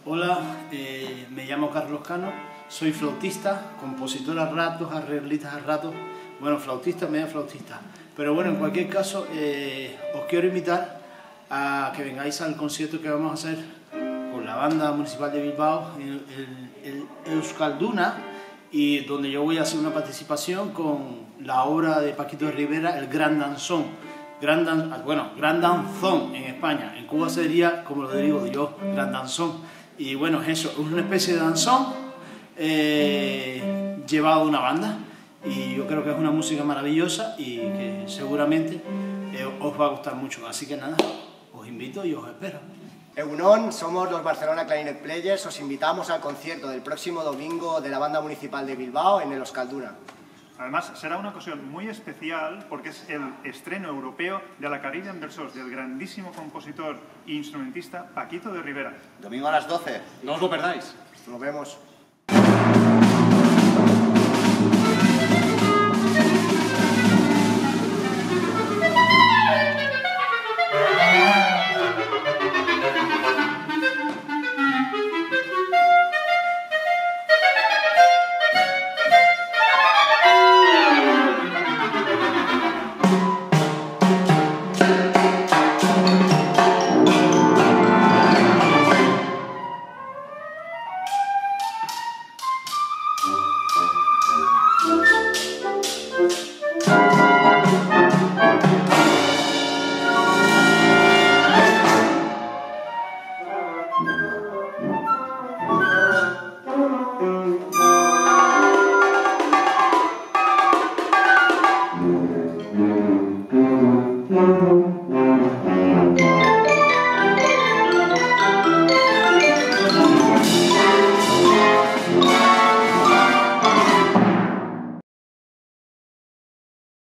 Hola, me llamo Carlos Cano, soy flautista, compositor a ratos, arreglista a ratos, bueno, flautista, medio flautista. Pero bueno, en cualquier caso, os quiero invitar a que vengáis al concierto que vamos a hacer con la Banda Municipal de Bilbao, el Euskalduna, y donde yo voy a hacer una participación con la obra de Paquito de Rivera, El Gran Danzón. Gran danzón en España, en Cuba sería, como lo digo yo, gran danzón. Y bueno, es eso, es una especie de danzón llevado a una banda. Y yo creo que es una música maravillosa y que seguramente os va a gustar mucho. Así que nada, os invito y os espero. Egunon, somos los Barcelona Clarinet Players, os invitamos al concierto del próximo domingo de la Banda Municipal de Bilbao en el Euskalduna. Además, será una ocasión muy especial porque es el estreno europeo de la Caribbean Versos del grandísimo compositor e instrumentista Paquito de Rivera. Domingo a las 12, no os lo perdáis. Nos vemos.